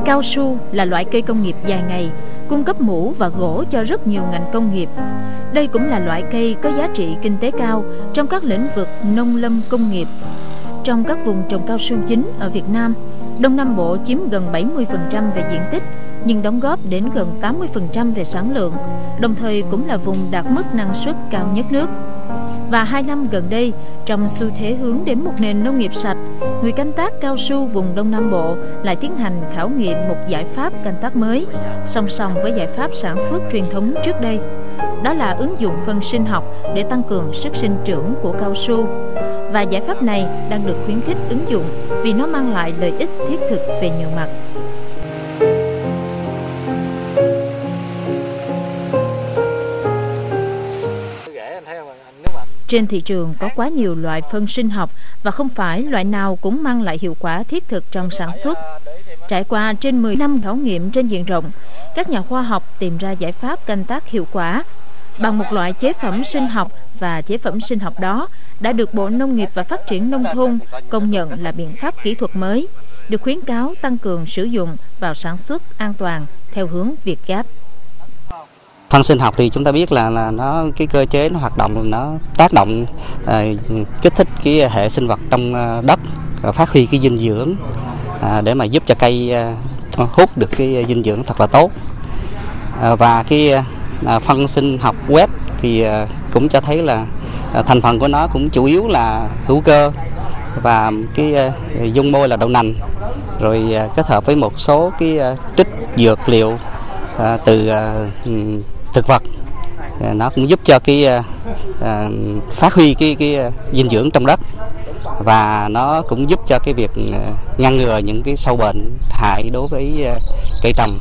Cao su là loại cây công nghiệp dài ngày, cung cấp mũ và gỗ cho rất nhiều ngành công nghiệp. Đây cũng là loại cây có giá trị kinh tế cao trong các lĩnh vực nông lâm công nghiệp. Trong các vùng trồng cao su chính ở Việt Nam, Đông Nam Bộ chiếm gần 70% về diện tích, nhưng đóng góp đến gần 80% về sản lượng, đồng thời cũng là vùng đạt mức năng suất cao nhất nước. Và 2 năm gần đây, trong xu thế hướng đến một nền nông nghiệp sạch, người canh tác cao su vùng Đông Nam Bộ lại tiến hành khảo nghiệm một giải pháp canh tác mới, song song với giải pháp sản xuất truyền thống trước đây. Đó là ứng dụng phân sinh học để tăng cường sức sinh trưởng của cao su. Và giải pháp này đang được khuyến khích ứng dụng vì nó mang lại lợi ích thiết thực về nhiều mặt. Trên thị trường có quá nhiều loại phân sinh học và không phải loại nào cũng mang lại hiệu quả thiết thực trong sản xuất. Trải qua trên 10 năm khảo nghiệm trên diện rộng, các nhà khoa học tìm ra giải pháp canh tác hiệu quả bằng một loại chế phẩm sinh học, và chế phẩm sinh học đó đã được Bộ Nông nghiệp và Phát triển Nông thôn công nhận là biện pháp kỹ thuật mới, được khuyến cáo tăng cường sử dụng vào sản xuất an toàn theo hướng Việt Gáp. Phân sinh học thì chúng ta biết là nó cái cơ chế nó hoạt động, nó tác động kích thích cái hệ sinh vật trong đất, phát huy cái dinh dưỡng để mà giúp cho cây hút được cái dinh dưỡng thật là tốt. Và cái phân sinh học web thì cũng cho thấy là thành phần của nó cũng chủ yếu là hữu cơ và cái dung môi là đậu nành, rồi kết hợp với một số cái trích dược liệu từ thực vật, nó cũng giúp cho cái phát huy cái dinh dưỡng trong đất, và nó cũng giúp cho cái việc ngăn ngừa những cái sâu bệnh hại đối với cây trồng.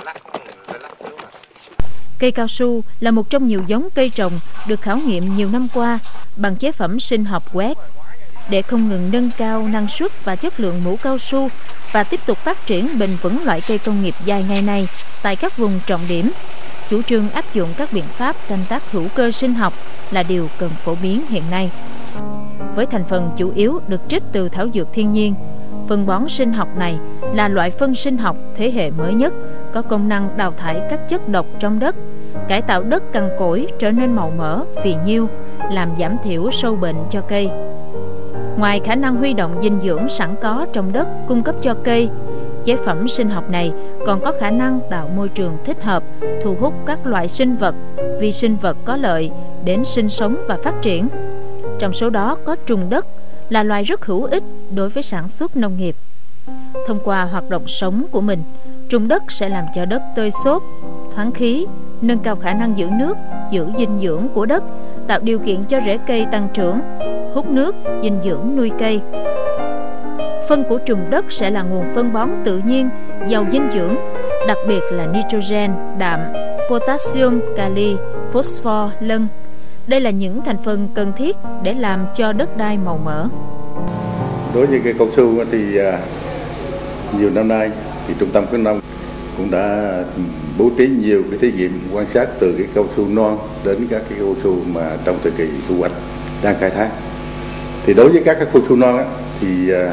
Cây cao su là một trong nhiều giống cây trồng được khảo nghiệm nhiều năm qua bằng chế phẩm sinh học WET. Để không ngừng nâng cao năng suất và chất lượng mũ cao su và tiếp tục phát triển bền vững loại cây công nghiệp dài ngày này tại các vùng trọng điểm, chủ trương áp dụng các biện pháp canh tác hữu cơ sinh học là điều cần phổ biến hiện nay. Với thành phần chủ yếu được trích từ thảo dược thiên nhiên, phân bón sinh học này là loại phân sinh học thế hệ mới nhất, có công năng đào thải các chất độc trong đất, cải tạo đất cằn cỗi trở nên màu mỡ, phì nhiêu, làm giảm thiểu sâu bệnh cho cây. Ngoài khả năng huy động dinh dưỡng sẵn có trong đất cung cấp cho cây, chế phẩm sinh học này còn có khả năng tạo môi trường thích hợp, thu hút các loại sinh vật, vi sinh vật có lợi đến sinh sống và phát triển. Trong số đó có trùng đất, là loài rất hữu ích đối với sản xuất nông nghiệp. Thông qua hoạt động sống của mình, trùng đất sẽ làm cho đất tơi xốp, thoáng khí, nâng cao khả năng giữ nước, giữ dinh dưỡng của đất, tạo điều kiện cho rễ cây tăng trưởng, hút nước, dinh dưỡng nuôi cây. Phân của trùng đất sẽ là nguồn phân bón tự nhiên, giàu dinh dưỡng, đặc biệt là nitrogen, đạm, potassium, kali, phosphor, lân. Đây là những thành phần cần thiết để làm cho đất đai màu mỡ. Đối với cây cao su thì nhiều năm nay thì Trung tâm khuyến nông cũng đã bố trí nhiều cái thí nghiệm quan sát từ cái cao su non đến các cái cao su mà trong thời kỳ thu hoạch đang khai thác. Thì đối với các cái cao su non thì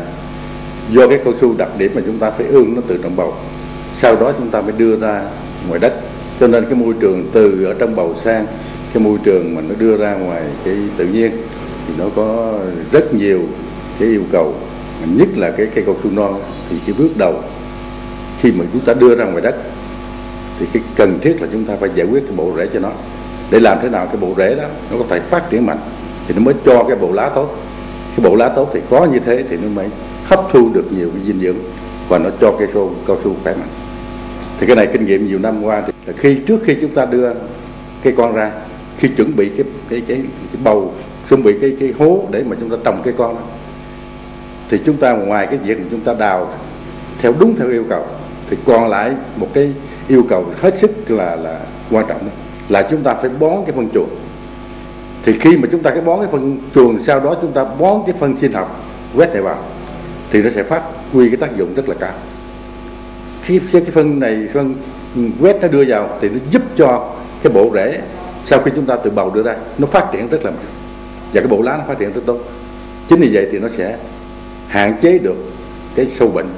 do cái cao su đặc điểm mà chúng ta phải ươm nó từ trong bầu, sau đó chúng ta mới đưa ra ngoài đất, cho nên cái môi trường từ ở trong bầu sang cái môi trường mà nó đưa ra ngoài cái tự nhiên thì nó có rất nhiều cái yêu cầu, nhất là cái cây cao su non thì cái bước đầu khi mà chúng ta đưa ra ngoài đất thì cái cần thiết là chúng ta phải giải quyết cái bộ rễ cho nó, để làm thế nào cái bộ rễ đó nó có thể phát triển mạnh thì nó mới cho cái bộ lá tốt. Cái bộ lá tốt thì có như thế thì nó mới hấp thu được nhiều cái dinh dưỡng và nó cho cây cao su khỏe mạnh. Thì cái này kinh nghiệm nhiều năm qua thì là trước khi chúng ta đưa cây con ra, khi chuẩn bị cái bầu, chuẩn bị cái hố để mà chúng ta trồng cây con đó, thì chúng ta ngoài cái việc mà chúng ta đào theo đúng theo yêu cầu thì còn lại một cái yêu cầu hết sức là quan trọng đó, là chúng ta phải bón cái phân chuồng. Thì khi mà chúng ta cái bón cái phân chuồng, sau đó chúng ta bón cái phân sinh học quét này vào thì nó sẽ phát huy cái tác dụng rất là cao. Khi cái phân này, phân quét nó đưa vào thì nó giúp cho cái bộ rễ sau khi chúng ta từ bầu đưa ra nó phát triển rất là mạnh và cái bộ lá nó phát triển rất tốt. Chính vì vậy thì nó sẽ hạn chế được cái sâu bệnh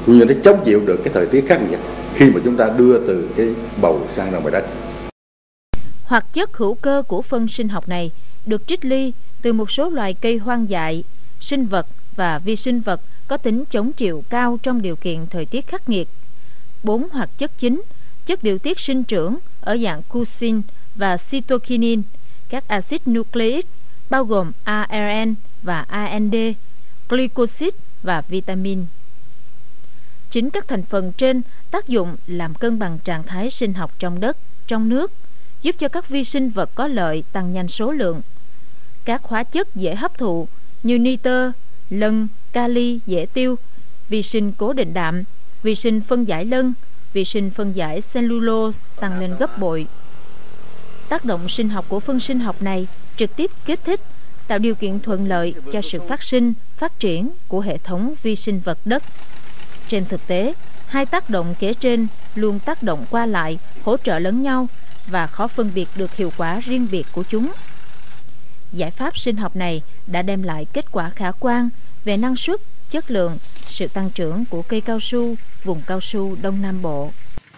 cũng như nó chống chịu được cái thời tiết khắc nghiệt khi mà chúng ta đưa từ cái bầu sang ra ngoài đất. Hoạt chất hữu cơ của phân sinh học này được trích ly từ một số loài cây hoang dại, sinh vật và vi sinh vật có tính chống chịu cao trong điều kiện thời tiết khắc nghiệt. 4 hoạt chất chính, chất điều tiết sinh trưởng ở dạng cusin và cytokinin, các axit nucleic bao gồm ARN và AND, glycosid và vitamin. Chính các thành phần trên tác dụng làm cân bằng trạng thái sinh học trong đất, trong nước, giúp cho các vi sinh vật có lợi tăng nhanh số lượng. Các hóa chất dễ hấp thụ như nitơ, lân, kali dễ tiêu, vi sinh cố định đạm, vi sinh phân giải lân, vi sinh phân giải cellulose tăng lên gấp bội. Tác động sinh học của phân sinh học này trực tiếp kích thích, tạo điều kiện thuận lợi cho sự phát sinh, phát triển của hệ thống vi sinh vật đất. Trên thực tế, hai tác động kể trên luôn tác động qua lại, hỗ trợ lẫn nhau và khó phân biệt được hiệu quả riêng biệt của chúng. Giải pháp sinh học này đã đem lại kết quả khả quan về năng suất, chất lượng, sự tăng trưởng của cây cao su vùng cao su Đông Nam Bộ.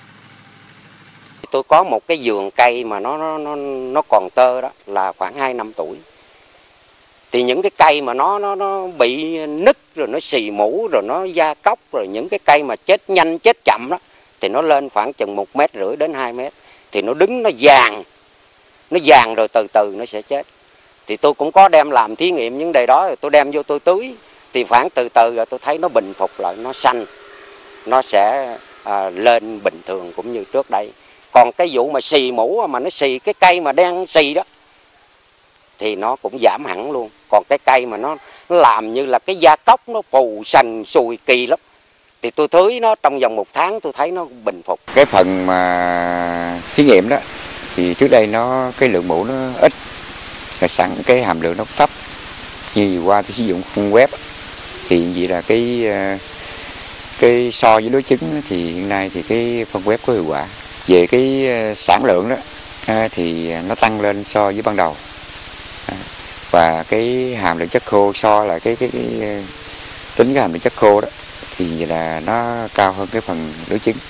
Tôi có một cái vườn cây mà nó còn tơ đó là khoảng 2 năm tuổi. Thì những cái cây mà nó bị nứt rồi nó xì mũ rồi nó da cóc rồi những cái cây mà chết nhanh chết chậm đó thì nó lên khoảng chừng 1,5 mét đến 2 mét. Thì nó đứng nó vàng rồi từ từ nó sẽ chết. Thì tôi cũng có đem làm thí nghiệm những đề đó, rồi tôi đem vô tôi tưới. Thì khoảng từ từ rồi tôi thấy nó bình phục lại, nó xanh, nó sẽ lên bình thường cũng như trước đây. Còn cái vụ mà xì mũ mà nó xì cái cây mà đang xì đó thì nó cũng giảm hẳn luôn. Còn cái cây mà nó làm như là cái da cóc nó phù sần sùi kỳ lắm. Thì tôi tưới nó trong vòng 1 tháng tôi thấy nó bình phục. Cái phần mà thí nghiệm đó thì trước đây nó cái lượng mũ nó ít, sẵn cái hàm lượng nó thấp. Như vừa qua tôi sử dụng phân web thì vậy là cái so với đối chứng thì hiện nay thì cái phân web có hiệu quả. Về cái sản lượng đó thì nó tăng lên so với ban đầu. Và cái hàm lượng chất khô so là cái tính cái hàm lượng chất khô đó thì vậy là nó cao hơn cái phần đối chứng.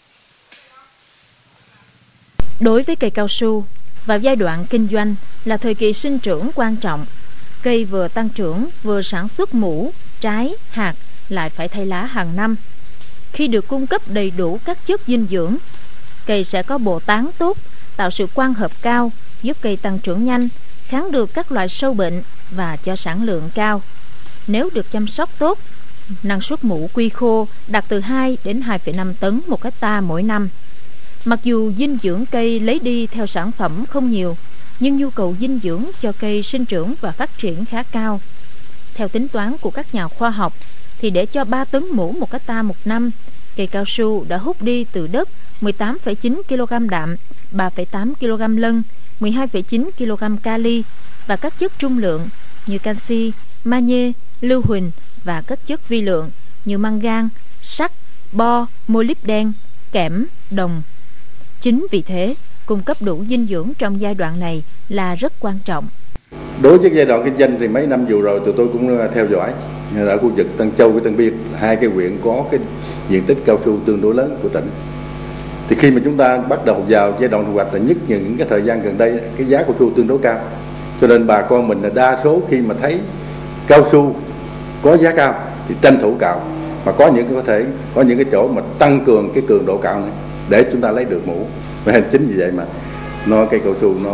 Đối với cây cao su, vào giai đoạn kinh doanh là thời kỳ sinh trưởng quan trọng. Cây vừa tăng trưởng vừa sản xuất mũ, trái, hạt lại phải thay lá hàng năm. Khi được cung cấp đầy đủ các chất dinh dưỡng, cây sẽ có bộ tán tốt, tạo sự quang hợp cao, giúp cây tăng trưởng nhanh, kháng được các loại sâu bệnh và cho sản lượng cao. Nếu được chăm sóc tốt, năng suất mũ quy khô đạt từ 2 đến 2,5 tấn 1 hectare mỗi năm. Mặc dù dinh dưỡng cây lấy đi theo sản phẩm không nhiều, nhưng nhu cầu dinh dưỡng cho cây sinh trưởng và phát triển khá cao. Theo tính toán của các nhà khoa học, thì để cho 3 tấn mũ 1 hectare một năm, cây cao su đã hút đi từ đất 18,9 kg đạm, 3,8 kg lân, 12,9 kg kali và các chất trung lượng như canxi, magie, lưu huỳnh và các chất vi lượng như mangan, sắt, bo, molybden, kẽm, đồng. Chính vì thế, cung cấp đủ dinh dưỡng trong giai đoạn này là rất quan trọng. Đối với giai đoạn kinh doanh thì mấy năm vừa rồi tụi tôi cũng theo dõi ở khu vực Tân Châu với Tân Biên, hai cái huyện có cái diện tích cao su tương đối lớn của tỉnh. Thì khi mà chúng ta bắt đầu vào giai đoạn thu hoạch là nhất những cái thời gian gần đây cái giá cao su tương đối cao, cho nên bà con mình là đa số khi mà thấy cao su có giá cao thì tranh thủ cạo, mà có những cái chỗ mà tăng cường cái cường độ cạo này để chúng ta lấy được mũ. Và chính vì vậy mà cây cao su nó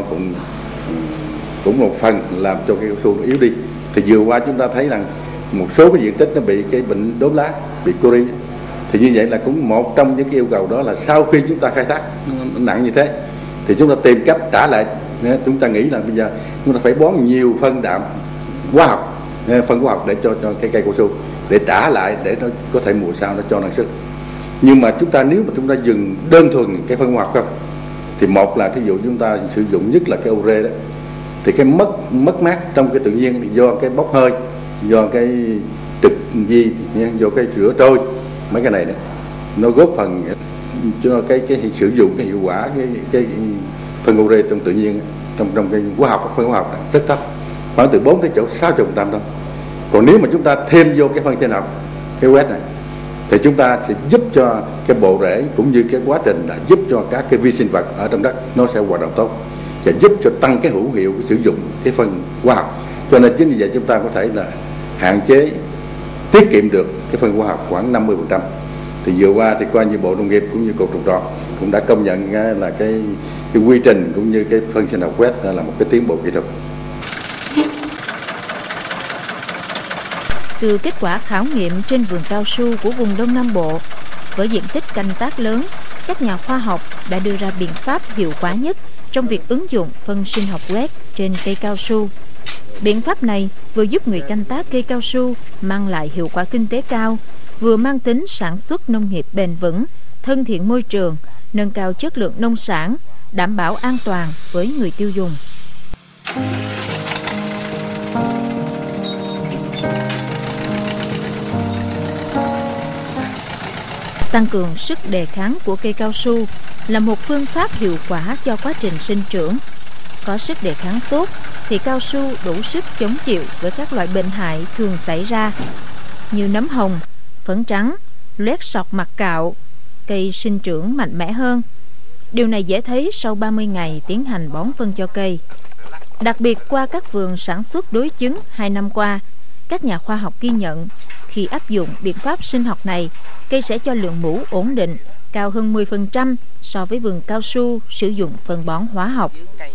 cũng một phần làm cho cây cao su nó yếu đi. Thì vừa qua chúng ta thấy rằng một số cái diện tích nó bị cái bệnh đốm lá, bị cori. Thì như vậy là cũng một trong những cái yêu cầu đó là sau khi chúng ta khai thác nó nặng như thế thì chúng ta tìm cách trả lại. Chúng ta nghĩ là bây giờ chúng ta phải bón nhiều phân đạm hóa học, để cho cây cao su để trả lại để nó có thể mùa sau nó cho năng suất. Nhưng mà nếu mà chúng ta dừng đơn thuần cái phân hóa học không thì một là thí dụ chúng ta sử dụng nhất là cái ure đó thì cái mất mát trong cái tự nhiên do cái bốc hơi, do cái trực di, do cái rửa trôi, mấy cái này đó nó góp phần cho cái sử dụng cái hiệu quả cái phân ure trong tự nhiên trong cái phân hóa học rất thấp, khoảng từ 4 tới 60% thôi. Còn nếu mà chúng ta thêm vô cái phân sinh học, cái quét này thì chúng ta sẽ giúp cho cái bộ rễ cũng như cái quá trình là giúp cho các cái vi sinh vật ở trong đất nó sẽ hoạt động tốt và giúp cho tăng cái hữu hiệu sử dụng cái phân hóa học. Cho nên chính vì vậy chúng ta có thể là hạn chế, tiết kiệm được cái phân hóa học khoảng 50%. Thì vừa qua thì qua như Bộ Nông nghiệp cũng như Cục Trồng trọt cũng đã công nhận là cái quy trình cũng như cái phân sinh học quét là một cái tiến bộ kỹ thuật. Từ kết quả khảo nghiệm trên vườn cao su của vùng Đông Nam Bộ, với diện tích canh tác lớn, các nhà khoa học đã đưa ra biện pháp hiệu quả nhất trong việc ứng dụng phân sinh học quét trên cây cao su. Biện pháp này vừa giúp người canh tác cây cao su mang lại hiệu quả kinh tế cao, vừa mang tính sản xuất nông nghiệp bền vững, thân thiện môi trường, nâng cao chất lượng nông sản, đảm bảo an toàn với người tiêu dùng. Tăng cường sức đề kháng của cây cao su là một phương pháp hiệu quả cho quá trình sinh trưởng. Có sức đề kháng tốt thì cao su đủ sức chống chịu với các loại bệnh hại thường xảy ra như nấm hồng, phấn trắng, loét sọc mặt cạo, cây sinh trưởng mạnh mẽ hơn. Điều này dễ thấy sau 30 ngày tiến hành bón phân cho cây. Đặc biệt qua các vườn sản xuất đối chứng 2 năm qua, các nhà khoa học ghi nhận khi áp dụng biện pháp sinh học này, cây sẽ cho lượng mủ ổn định, cao hơn 10% so với vườn cao su sử dụng phân bón hóa học.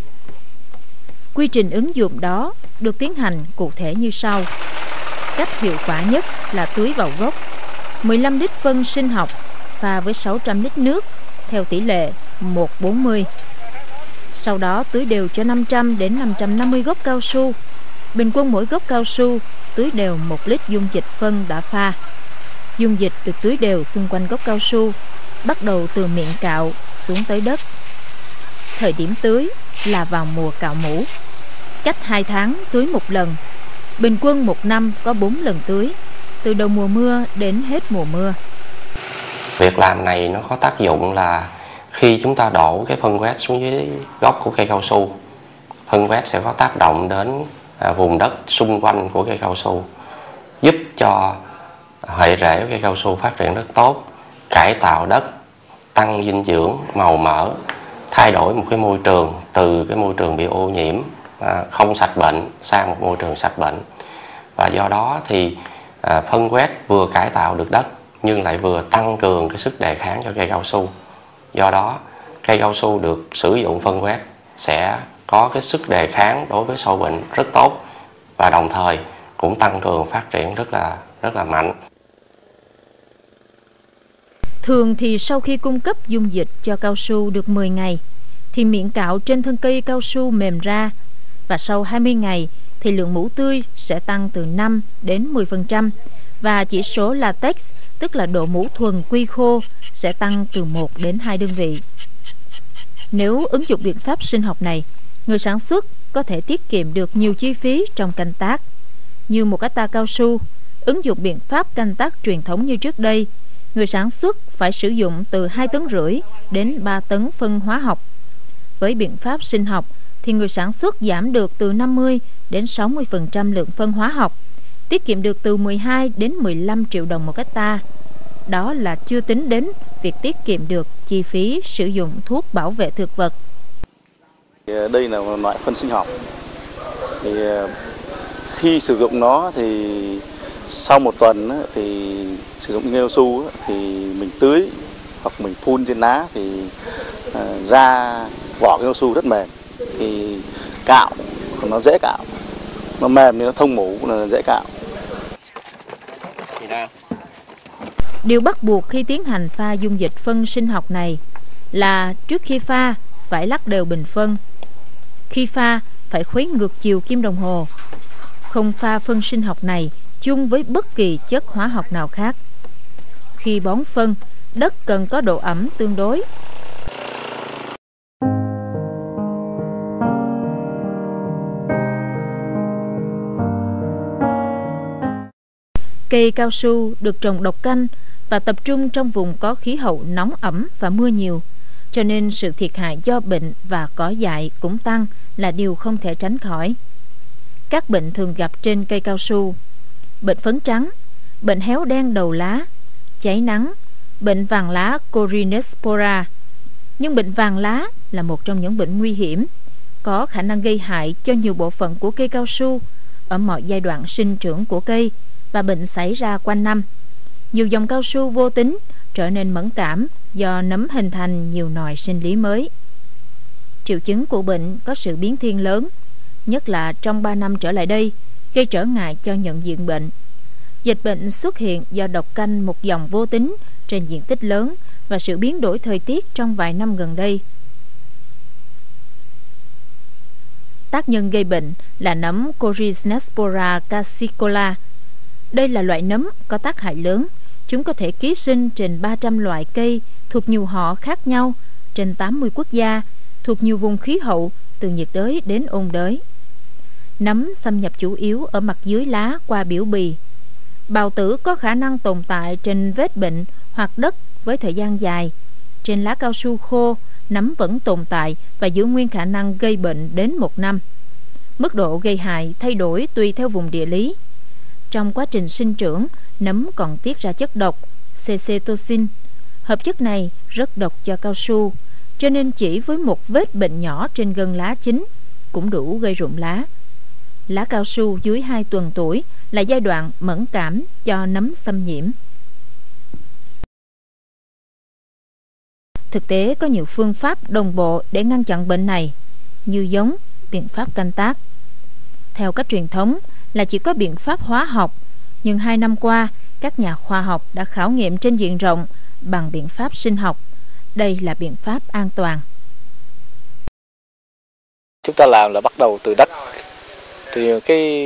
Quy trình ứng dụng đó được tiến hành cụ thể như sau. Cách hiệu quả nhất là tưới vào gốc 15 lít phân sinh học pha với 600 lít nước theo tỷ lệ 1:40. Sau đó tưới đều cho 500 đến 550 gốc cao su. Bình quân mỗi gốc cao su tưới đều 1 lít dung dịch phân đã pha. Dung dịch được tưới đều xung quanh gốc cao su, bắt đầu từ miệng cạo xuống tới đất. Thời điểm tưới là vào mùa cạo mủ. Cách 2 tháng tưới 1 lần. Bình quân 1 năm có 4 lần tưới, từ đầu mùa mưa đến hết mùa mưa. Việc làm này nó có tác dụng là khi chúng ta đổ cái phân quét xuống dưới gốc của cây cao su, phân quét sẽ có tác động đến vùng đất xung quanh của cây cao su, giúp cho hệ rễ của cây cao su phát triển rất tốt, cải tạo đất, tăng dinh dưỡng, màu mỡ, thay đổi một cái môi trường từ cái môi trường bị ô nhiễm, không sạch bệnh sang một môi trường sạch bệnh. Và do đó thì phân quét vừa cải tạo được đất nhưng lại vừa tăng cường cái sức đề kháng cho cây cao su. Do đó cây cao su được sử dụng phân quét sẽ có cái sức đề kháng đối với sâu bệnh rất tốt và đồng thời cũng tăng cường phát triển rất là mạnh. Thường thì sau khi cung cấp dung dịch cho cao su được 10 ngày thì miệng cạo trên thân cây cao su mềm ra, và sau 20 ngày thì lượng mủ tươi sẽ tăng từ 5 đến 10% và chỉ số latex, tức là độ mủ thuần quy khô, sẽ tăng từ 1 đến 2 đơn vị. Nếu ứng dụng biện pháp sinh học này, người sản xuất có thể tiết kiệm được nhiều chi phí trong canh tác. Như 1 hectare cao su, ứng dụng biện pháp canh tác truyền thống như trước đây, người sản xuất phải sử dụng từ 2,5 tấn đến 3 tấn phân hóa học. Với biện pháp sinh học thì người sản xuất giảm được từ 50 đến 60% lượng phân hóa học, tiết kiệm được từ 12 đến 15 triệu đồng 1 hectare. Đó là chưa tính đến việc tiết kiệm được chi phí sử dụng thuốc bảo vệ thực vật. Đây là một loại phân sinh học. Thì khi sử dụng nó thì sau 1 tuần thì sử dụng cao su thì mình tưới hoặc mình phun trên lá thì da vỏ cao su rất mềm, thì cạo nó dễ cạo, nó mềm thì nó thông mủ là dễ cạo. Điều bắt buộc khi tiến hành pha dung dịch phân sinh học này là trước khi pha phải lắc đều bình phân. Khi pha phải khuấy ngược chiều kim đồng hồ. Không pha phân sinh học này chung với bất kỳ chất hóa học nào khác. Khi bón phân, đất cần có độ ẩm tương đối. Cây cao su được trồng độc canh và tập trung trong vùng có khí hậu nóng ẩm và mưa nhiều, cho nên sự thiệt hại do bệnh và cỏ dại cũng tăng là điều không thể tránh khỏi. Các bệnh thường gặp trên cây cao su: bệnh phấn trắng, bệnh héo đen đầu lá, cháy nắng, bệnh vàng lá Corynespora. Nhưng bệnh vàng lá là một trong những bệnh nguy hiểm, có khả năng gây hại cho nhiều bộ phận của cây cao su ở mọi giai đoạn sinh trưởng của cây, và bệnh xảy ra quanh năm. Nhiều dòng cao su vô tính trở nên mẫn cảm do nấm hình thành nhiều nòi sinh lý mới. Triệu chứng của bệnh có sự biến thiên lớn, nhất là trong 3 năm trở lại đây, gây trở ngại cho nhận diện bệnh. Dịch bệnh xuất hiện do độc canh một dòng vô tính trên diện tích lớn và sự biến đổi thời tiết trong vài năm gần đây. Tác nhân gây bệnh là nấm Corynespora cassicola. Đây là loại nấm có tác hại lớn. Chúng có thể ký sinh trên 300 loại cây thuộc nhiều họ khác nhau, trên 80 quốc gia, thuộc nhiều vùng khí hậu từ nhiệt đới đến ôn đới. Nấm xâm nhập chủ yếu ở mặt dưới lá qua biểu bì. Bào tử có khả năng tồn tại trên vết bệnh hoặc đất với thời gian dài. Trên lá cao su khô, nấm vẫn tồn tại và giữ nguyên khả năng gây bệnh đến 1 năm. Mức độ gây hại thay đổi tùy theo vùng địa lý. Trong quá trình sinh trưởng, nấm còn tiết ra chất độc cecetosin. Hợp chất này rất độc cho cao su, cho nên chỉ với một vết bệnh nhỏ trên gân lá chính cũng đủ gây rụng lá. Lá cao su dưới 2 tuần tuổi là giai đoạn mẫn cảm cho nấm xâm nhiễm. Thực tế có nhiều phương pháp đồng bộ để ngăn chặn bệnh này, như giống, biện pháp canh tác. Theo cách truyền thống là chỉ có biện pháp hóa học, nhưng 2 năm qua, các nhà khoa học đã khảo nghiệm trên diện rộng bằng biện pháp sinh học. Đây là biện pháp an toàn. Chúng ta làm là bắt đầu từ đất. Thì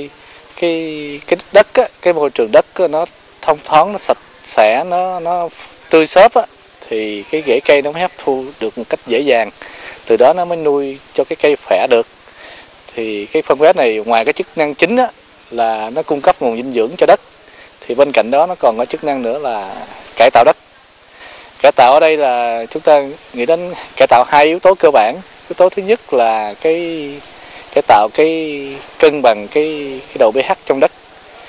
cái đất á, cái môi trường đất á, nó thông thoáng, nó sạch sẽ, nó tươi xốp á, thì cái rễ cây nó mới hấp thu được một cách dễ dàng. Từ đó nó mới nuôi cho cái cây khỏe được. Thì cái phân bón này ngoài cái chức năng chính á, là nó cung cấp nguồn dinh dưỡng cho đất, thì bên cạnh đó nó còn có chức năng nữa là cải tạo đất. Cải tạo ở đây là chúng ta nghĩ đến cải tạo 2 yếu tố cơ bản. Yếu tố thứ nhất là cải tạo cái cân bằng cái độ pH trong đất.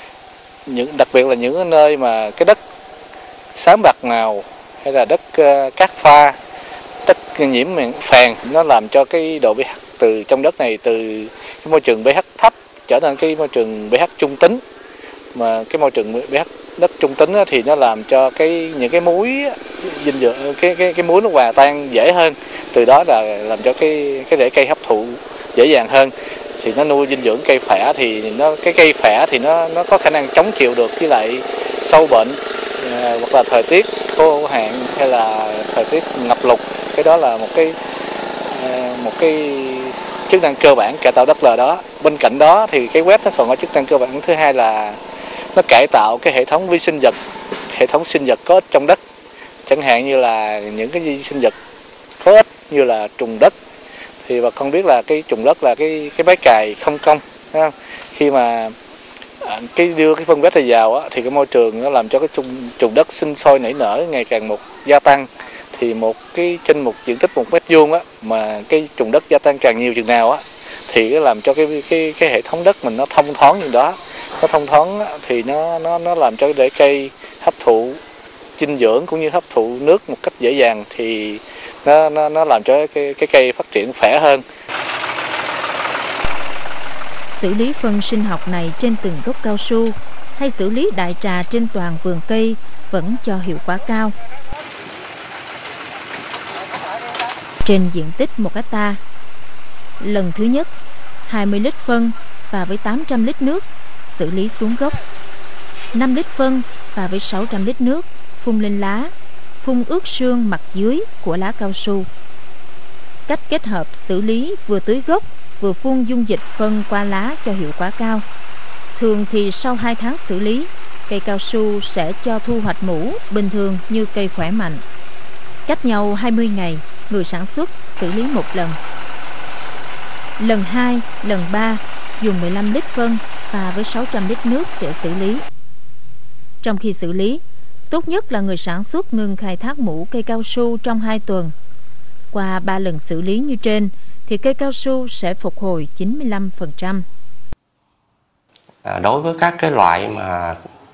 Đặc biệt là những nơi mà cái đất xám bạc màu hay là đất cát pha, đất nhiễm phèn, nó làm cho cái độ pH từ trong đất này, từ cái môi trường pH thấp trở thành cái môi trường pH trung tính. Mà cái môi trường pH đất trung tính thì nó làm cho những cái muối dinh dưỡng, cái muối nó hòa tan dễ hơn, từ đó là làm cho cái rễ cây hấp thụ dễ dàng hơn, thì nó nuôi dinh dưỡng cây khỏe, thì cái cây khỏe thì nó có khả năng chống chịu được với lại sâu bệnh hoặc là thời tiết khô hạn hay là thời tiết ngập lụt. Cái đó là một cái chức năng cơ bản cải tạo đất là đó. Bên cạnh đó thì cái web nó còn có chức năng cơ bản thứ hai là nó cải tạo cái hệ thống vi sinh vật, hệ thống sinh vật có ích trong đất, chẳng hạn như là những cái vi sinh vật có ích như là trùng đất. Thì bà con biết là cái trùng đất là cái máy cày không công, đúng không? Khi mà đưa cái phân bón này vào á, thì cái môi trường nó làm cho cái trùng đất sinh sôi nảy nở ngày càng gia tăng. Thì trên một diện tích 1 mét vuông á, mà cái trùng đất gia tăng càng nhiều chừng nào á, thì cái làm cho cái hệ thống đất mình nó thông thoáng như đó. Nó thông thoáng á, thì nó làm cho rễ cây hấp thụ dinh dưỡng cũng như hấp thụ nước một cách dễ dàng, thì nó làm cho cái cây phát triển khỏe hơn. Xử lý phân sinh học này trên từng gốc cao su hay xử lý đại trà trên toàn vườn cây vẫn cho hiệu quả cao. Trên diện tích 1 hectare, lần thứ nhất 20 lít phân pha với 800 lít nước xử lý xuống gốc, 5 lít phân pha với 600 lít nước phun lên lá, phun ướt xương mặt dưới của lá cao su. Cách kết hợp xử lý vừa tưới gốc vừa phun dung dịch phân qua lá cho hiệu quả cao. Thường thì sau 2 tháng xử lý, cây cao su sẽ cho thu hoạch mũ bình thường như cây khỏe mạnh. Cách nhau 20 ngày, người sản xuất xử lý 1 lần. Lần 2, lần 3 dùng 15 lít phân pha với 600 lít nước để xử lý. Trong khi xử lý, tốt nhất là người sản xuất ngừng khai thác mũ cây cao su trong 2 tuần. Qua 3 lần xử lý như trên thì cây cao su sẽ phục hồi 95%. Đối với các cái loại mà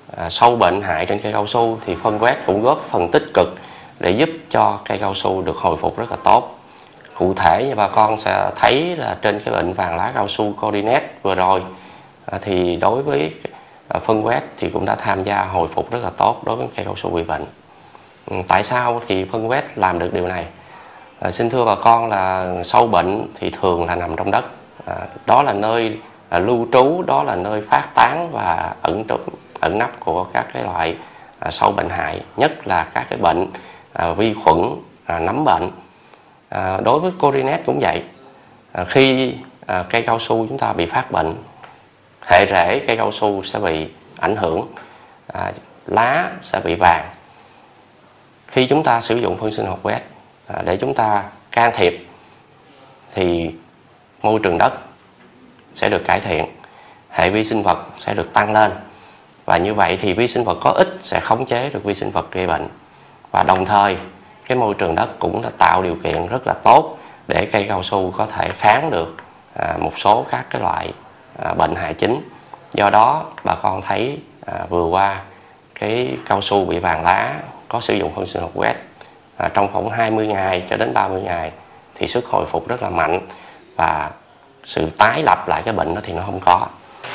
sâu bệnh hại trên cây cao su thì phân quét cũng góp phần tích cực để giúp cho cây cao su được hồi phục rất là tốt. Cụ thể như bà con sẽ thấy là trên cái bệnh vàng lá cao su Corinet vừa rồi thì đối với phân quét thì cũng đã tham gia hồi phục rất là tốt đối với cây cao su bị bệnh. Tại sao thì phân quét làm được điều này? Xin thưa bà con là sâu bệnh thì thường là nằm trong đất. Đó là nơi lưu trú, đó là nơi phát tán và ẩn nấp của các cái loại sâu bệnh hại, nhất là các cái bệnh vi khuẩn, nấm bệnh. Đối với Corinet cũng vậy. Khi cây cao su chúng ta bị phát bệnh, hệ rễ cây cao su sẽ bị ảnh hưởng, lá sẽ bị vàng. Khi chúng ta sử dụng phân sinh học quét để chúng ta can thiệp thì môi trường đất sẽ được cải thiện, hệ vi sinh vật sẽ được tăng lên, và như vậy thì vi sinh vật có ích sẽ khống chế được vi sinh vật gây bệnh, và đồng thời cái môi trường đất cũng đã tạo điều kiện rất là tốt để cây cao su có thể kháng được một số các cái loại bệnh hại chính. Do đó bà con thấy vừa qua cái cao su bị vàng lá có sử dụng phân sinh học quét trong khoảng 20 ngày cho đến 30 ngày thì sức hồi phục rất là mạnh, và sự tái lập lại cái bệnh đó thì nó không có.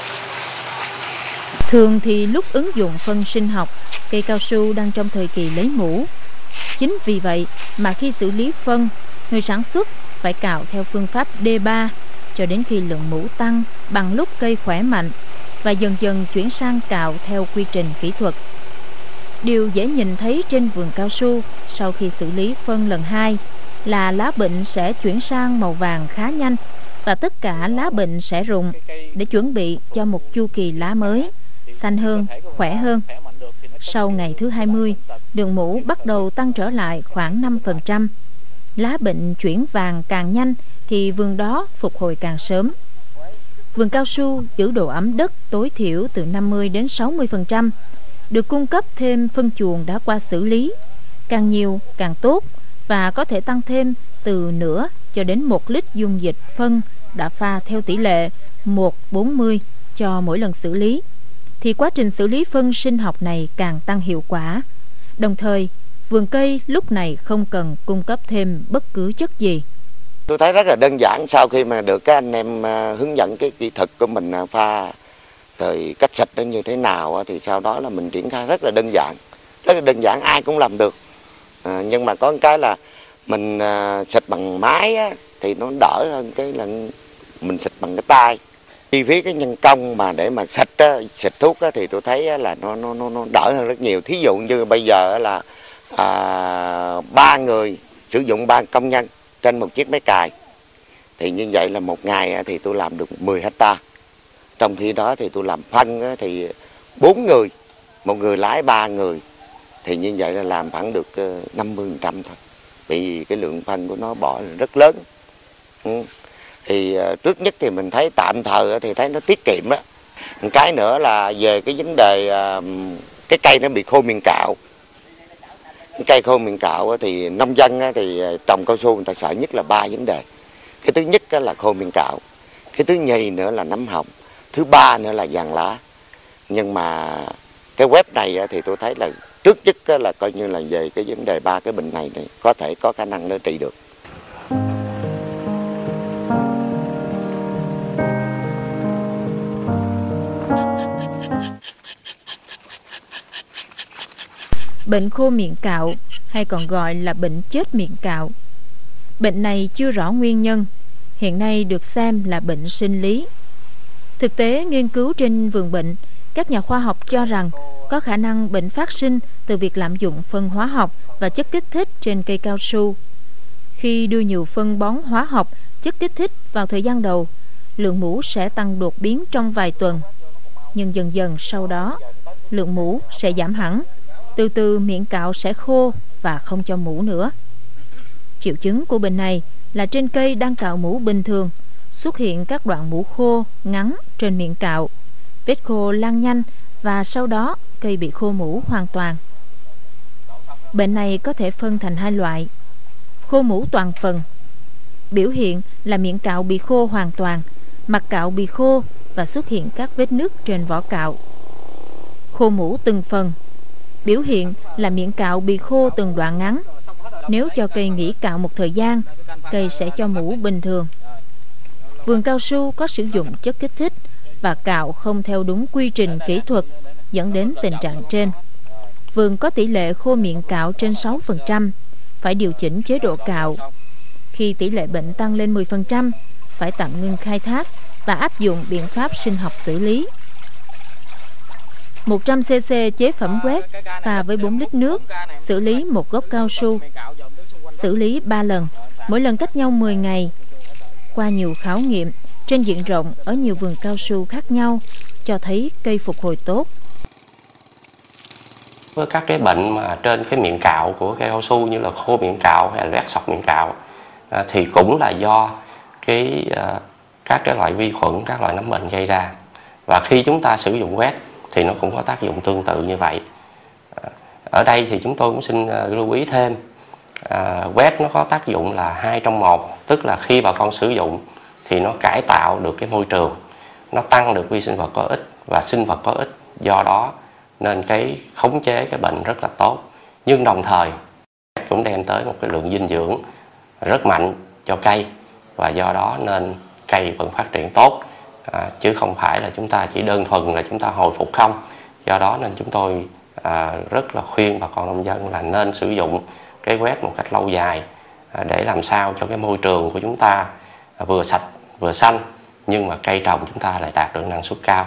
Thường thì lúc ứng dụng phân sinh học, cây cao su đang trong thời kỳ lấy mủ. Chính vì vậy mà khi xử lý phân, người sản xuất phải cạo theo phương pháp D3 cho đến khi lượng mủ tăng bằng lúc cây khỏe mạnh, và dần dần chuyển sang cạo theo quy trình kỹ thuật. Điều dễ nhìn thấy trên vườn cao su sau khi xử lý phân lần 2 là lá bệnh sẽ chuyển sang màu vàng khá nhanh, và tất cả lá bệnh sẽ rụng để chuẩn bị cho một chu kỳ lá mới, xanh hơn, khỏe hơn. Sau ngày thứ 20, lượng mủ bắt đầu tăng trở lại khoảng 5%. Lá bệnh chuyển vàng càng nhanh thì vườn đó phục hồi càng sớm. Vườn cao su giữ độ ẩm đất tối thiểu từ 50 đến 60%, được cung cấp thêm phân chuồng đã qua xử lý, càng nhiều càng tốt, và có thể tăng thêm từ nửa cho đến 1 lít dung dịch phân đã pha theo tỷ lệ 1:40 cho mỗi lần xử lý, thì quá trình xử lý phân sinh học này càng tăng hiệu quả. Đồng thời, vườn cây lúc này không cần cung cấp thêm bất cứ chất gì. Tôi thấy rất là đơn giản, sau khi mà được các anh em hướng dẫn cái kỹ thuật của mình pha rồi cách xịt nó như thế nào thì sau đó là mình triển khai rất là đơn giản, ai cũng làm được. Nhưng mà có cái là mình xịt bằng máy thì nó đỡ hơn cái là mình xịt bằng cái tay. Chi phí cái nhân công mà để mà xịt thuốc thì tôi thấy là nó đỡ hơn rất nhiều. Thí dụ như bây giờ là 3 người sử dụng 3 công nhân trên một chiếc máy cày, thì như vậy là một ngày thì tôi làm được 10 hectare. Trong khi đó thì tôi làm phân thì 4 người, một người lái 3 người, thì như vậy là làm khoảng được 50% thôi. Vì cái lượng phân của nó bỏ rất lớn. Thì trước nhất thì mình thấy tạm thời thì thấy nó tiết kiệm đó. Một cái nữa là về cái vấn đề cái cây nó bị khô miệng cạo. Cây khô miệng cạo thì nông dân thì trồng cao su người ta sợ nhất là 3 vấn đề. Cái thứ nhất là khô miệng cạo, cái thứ nhì nữa là nấm hồng, thứ ba nữa là vàng lá. Nhưng mà cái web này thì tôi thấy là trước nhất là coi như là về cái vấn đề 3 cái bệnh này có thể có khả năng nó trị được. Bệnh khô miệng cạo hay còn gọi là bệnh chết miệng cạo. Bệnh này chưa rõ nguyên nhân, hiện nay được xem là bệnh sinh lý. Thực tế nghiên cứu trên vườn bệnh, các nhà khoa học cho rằng có khả năng bệnh phát sinh từ việc lạm dụng phân hóa học và chất kích thích trên cây cao su. Khi đưa nhiều phân bón hóa học, chất kích thích vào thời gian đầu, lượng mủ sẽ tăng đột biến trong vài tuần. Nhưng dần dần sau đó, lượng mủ sẽ giảm hẳn. Từ từ miệng cạo sẽ khô và không cho mủ nữa. Triệu chứng của bệnh này là trên cây đang cạo mủ bình thường, xuất hiện các đoạn mủ khô ngắn trên miệng cạo. Vết khô lan nhanh và sau đó cây bị khô mủ hoàn toàn. Bệnh này có thể phân thành 2 loại. Khô mủ toàn phần, biểu hiện là miệng cạo bị khô hoàn toàn, mặt cạo bị khô và xuất hiện các vết nứt trên vỏ cạo. khô mũ từng phần. Biểu hiện là miệng cạo bị khô từng đoạn ngắn. Nếu cho cây nghỉ cạo một thời gian, cây sẽ cho mũ bình thường. Vườn cao su có sử dụng chất kích thích và cạo không theo đúng quy trình kỹ thuật, dẫn đến tình trạng trên. Vườn có tỷ lệ khô miệng cạo trên 6%, phải điều chỉnh chế độ cạo. Khi tỷ lệ bệnh tăng lên 10%, phải tạm ngưng khai thác và áp dụng biện pháp sinh học xử lý. 100cc chế phẩm quét pha với 4 lít nước, xử lý một gốc cao su. Xử lý 3 lần, mỗi lần cách nhau 10 ngày. Qua nhiều khảo nghiệm trên diện rộng ở nhiều vườn cao su khác nhau, cho thấy cây phục hồi tốt. Với các cái bệnh mà trên cái miệng cạo của cây cao su như là khô miệng cạo hay là rát sọc miệng cạo thì cũng là do các cái loại vi khuẩn, các loại nấm bệnh gây ra. Và khi chúng ta sử dụng quét thì nó cũng có tác dụng tương tự như vậy. Ở đây thì chúng tôi cũng xin lưu ý thêm, quét nó có tác dụng là 2 trong 1, tức là khi bà con sử dụng thì nó cải tạo được cái môi trường, nó tăng được vi sinh vật có ích và sinh vật có ích, do đó nên cái khống chế cái bệnh rất là tốt. Nhưng đồng thời cũng đem tới một cái lượng dinh dưỡng rất mạnh cho cây, và do đó nên cây vẫn phát triển tốt, chứ không phải là chúng ta chỉ đơn thuần là chúng ta hồi phục không. Do đó nên chúng tôi rất là khuyên bà con nông dân là nên sử dụng cái quét một cách lâu dài, để làm sao cho cái môi trường của chúng ta vừa sạch vừa xanh, nhưng mà cây trồng chúng ta lại đạt được năng suất cao.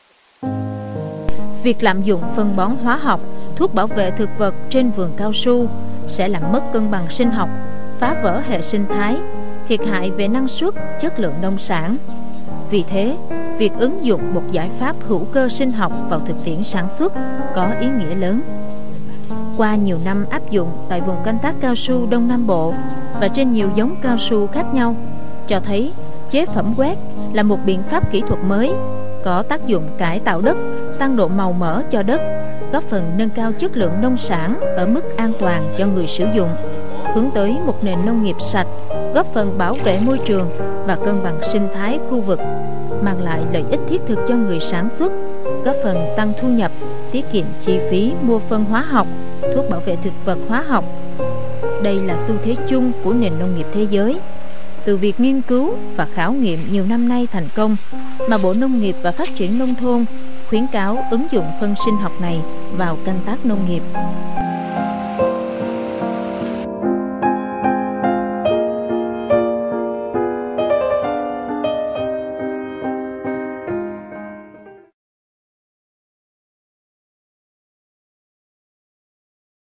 Việc lạm dụng phân bón hóa học, thuốc bảo vệ thực vật trên vườn cao su sẽ làm mất cân bằng sinh học, phá vỡ hệ sinh thái, thiệt hại về năng suất, chất lượng nông sản. Vì thế, việc ứng dụng một giải pháp hữu cơ sinh học vào thực tiễn sản xuất có ý nghĩa lớn. Qua nhiều năm áp dụng tại vùng canh tác cao su Đông Nam Bộ và trên nhiều giống cao su khác nhau, cho thấy chế phẩm quét là một biện pháp kỹ thuật mới, có tác dụng cải tạo đất, tăng độ màu mỡ cho đất, góp phần nâng cao chất lượng nông sản ở mức an toàn cho người sử dụng, hướng tới một nền nông nghiệp sạch, góp phần bảo vệ môi trường và cân bằng sinh thái khu vực, mang lại lợi ích thiết thực cho người sản xuất, góp phần tăng thu nhập, tiết kiệm chi phí mua phân hóa học, thuốc bảo vệ thực vật hóa học. Đây là xu thế chung của nền nông nghiệp thế giới. Từ việc nghiên cứu và khảo nghiệm nhiều năm nay thành công, mà Bộ Nông nghiệp và Phát triển Nông thôn khuyến cáo ứng dụng phân sinh học này vào canh tác nông nghiệp.